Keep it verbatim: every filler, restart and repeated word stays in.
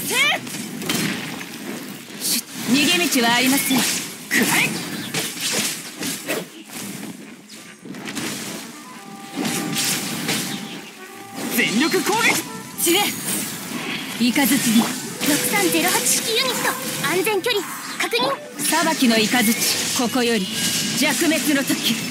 逃げ道はありません。くらえ。全力攻撃。散れ。イカズチに。 ろくさんゼロはち式ユニット安全距離確認。 裁きのイカズチ、ここより弱滅の時。